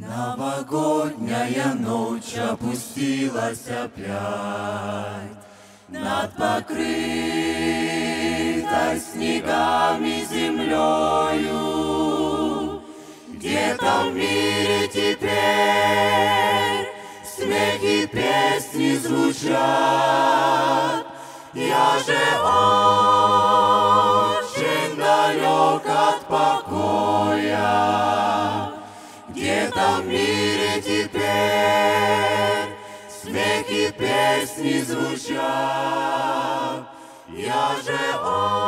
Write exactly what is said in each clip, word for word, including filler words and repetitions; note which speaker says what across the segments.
Speaker 1: Новогодняя ночь опустилась опять над покрытой снегами землею. Где-то в мире теперь смех и песни звучат. Я же очень далек от покоя. Где-то в мире теперь смех и песни звучат. Я же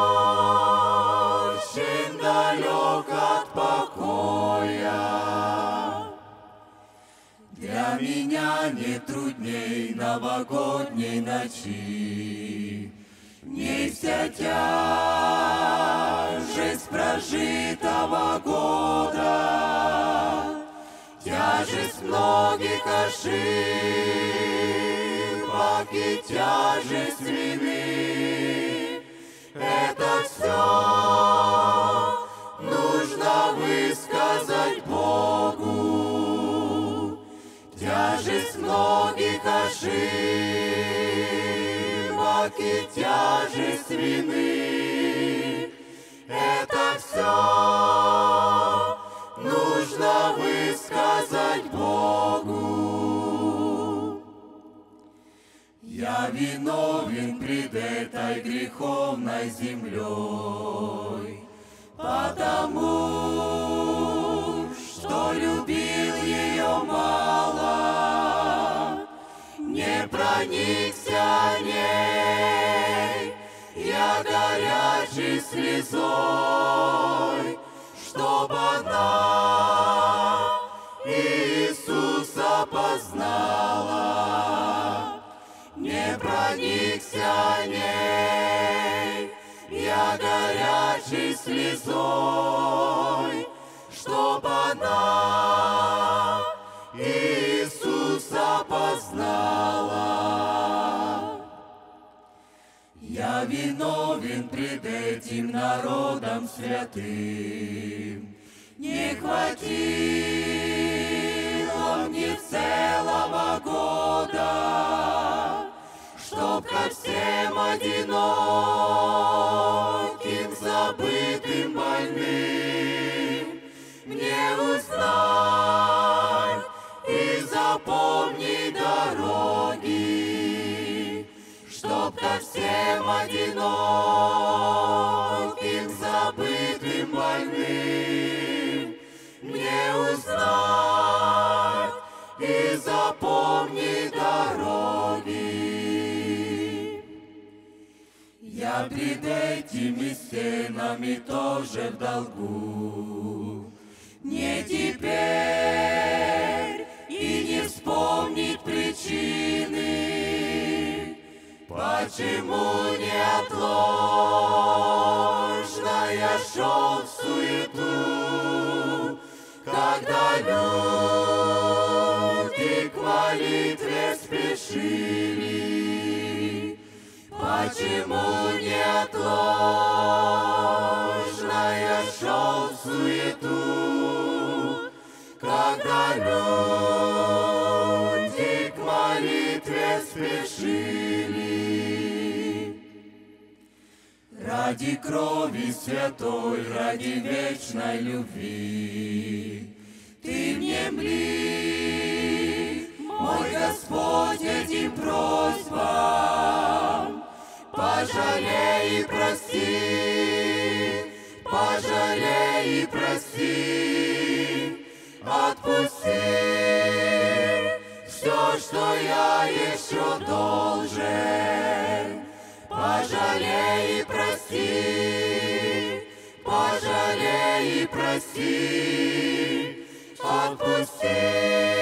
Speaker 1: очень далек от покоя. Для меня нет трудней новогодней ночи. Не вся тяжесть прожитого года, тяжесть многих ошибок и тяжесть вины. Это все нужно высказать Богу. Тяжесть многих ошибок и тяжесть вины. Это все нужно высказать Богу. Я виновен пред этой греховной землей, потому что любил ее мало, не проникся ней я горячей слезой, чтоб она Иисуса познала. Не проникся ней я горячей слезой, чтоб она Иисуса познала. Я виновен пред этим народом святым. Не хватило мне целого года, чтоб ко всем одиноким, забытым, больным мне узнать и запомнить дороги, чтоб ко всем одиноким, забытым, больным мне узнать и запомнить дороги. Я пред этими стенами тоже в долгу. Не теперь и не вспомнить причины, почему неотложно я шел в суету, когда люди к молитве спешили. Почему неотложно я шел в суету, когда люди к молитве спешили. Ради крови святой, ради вечной любви, Ты мне мли, мой Господь, этим просьбам. Пожалей и прости, пожалей и прости, отпусти все, что я еще должен. Пожалей и прости, пожалей и прости, отпусти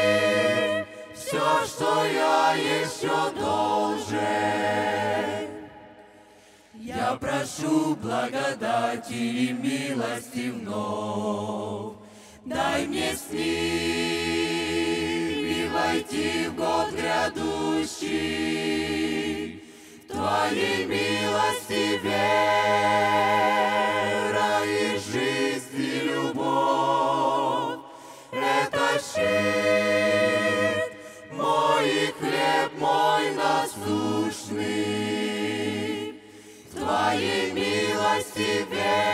Speaker 1: все, что я еще должен. Я прошу благодати и милости вновь, дай мне с ними войти в год грядущий. В Твоей милости вера и жизнь и любовь — это защит, мой хлеб, мой насущный, в Твоей милости верен.